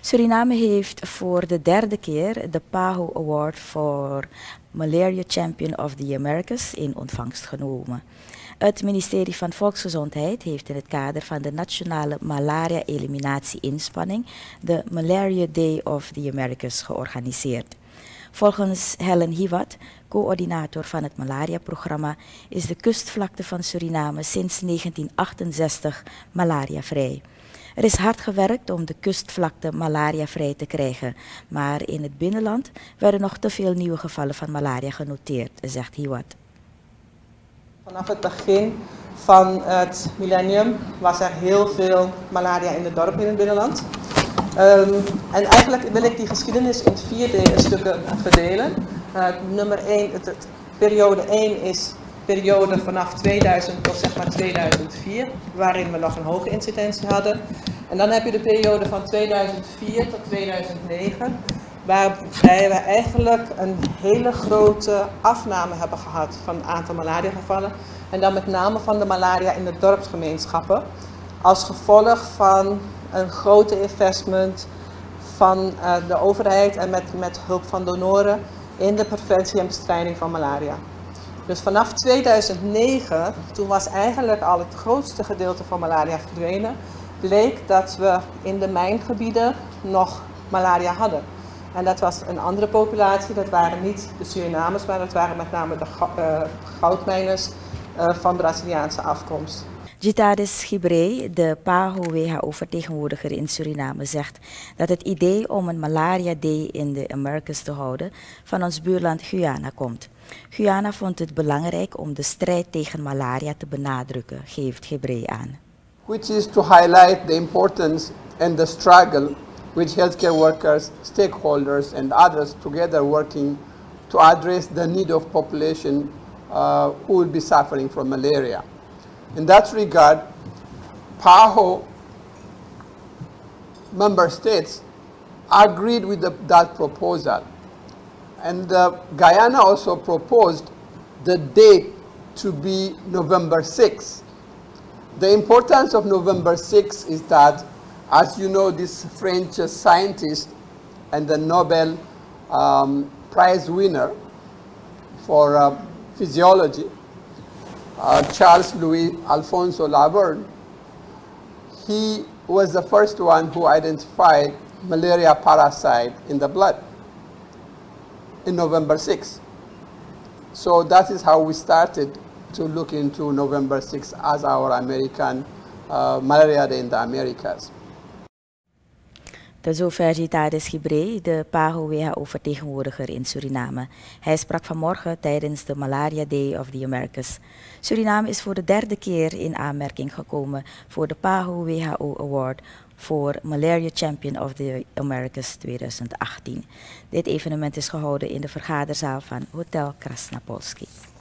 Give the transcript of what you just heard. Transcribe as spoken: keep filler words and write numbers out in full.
Suriname heeft voor de derde keer de PAHO Award voor Malaria Champion of the Americas in ontvangst genomen. Het ministerie van Volksgezondheid heeft in het kader van de Nationale Malaria-Eliminatie-inspanning de Malaria Day of the Americas georganiseerd. Volgens Helen Hiwat, coördinator van het malaria-programma, is de kustvlakte van Suriname sinds negentien achtenzestig malariavrij. Er is hard gewerkt om de kustvlakte malariavrij te krijgen, maar in het binnenland werden nog te veel nieuwe gevallen van malaria genoteerd, zegt Hiwat. Vanaf het begin van het millennium was er heel veel malaria in het dorp in het binnenland. Um, en eigenlijk wil ik die geschiedenis in vier delen, stukken verdelen. Uh, nummer één, het, het, periode één is periode vanaf tweeduizend tot zeg maar tweeduizend vier, waarin we nog een hoge incidentie hadden. En dan heb je de periode van tweeduizend vier tot tweeduizend negen, waarbij we eigenlijk een hele grote afname hebben gehad van het aantal malariagevallen. En dan met name van de malaria in de dorpsgemeenschappen, als gevolg van een grote investment van uh, de overheid en met, met hulp van donoren in de preventie en bestrijding van malaria. Dus vanaf tweeduizend negen, toen was eigenlijk al het grootste gedeelte van malaria verdwenen, bleek dat we in de mijngebieden nog malaria hadden. En dat was een andere populatie, dat waren niet de Surinamers, maar dat waren met name de uh, goudmijners uh, van Braziliaanse afkomst. Gitades Gibrey, de PAHO W H O-vertegenwoordiger in Suriname, zegt dat het idee om een Malaria Day in de Americas te houden van ons buurland Guyana komt. Guyana vond het belangrijk om de strijd tegen malaria te benadrukken, geeft Gibrey aan. Which is to highlight the importance and the struggle which healthcare workers, stakeholders and others together working to address the need of population uh, who will be suffering from malaria. In that regard, PAHO member states agreed with the, that proposal. And uh, Guyana also proposed the date to be November sixth. The importance of November sixth is that, as you know, this French scientist and the Nobel um, Prize winner for uh, physiology, uh, Charles Louis Alfonso Laverne, he was the first one who identified malaria parasite in the blood in November sixth. So that is how we started to look into November sixth as our American uh, Malaria Day in the Americas. Tot zover Gitades Gibrey, de PAHO W H O-vertegenwoordiger in Suriname. Hij sprak vanmorgen tijdens de Malaria Day of the Americas. Suriname is voor de derde keer in aanmerking gekomen voor de PAHO W H O Award voor Malaria Champion of the Americas tweeduizend achttien. Dit evenement is gehouden in de vergaderzaal van Hotel Krasnapolski.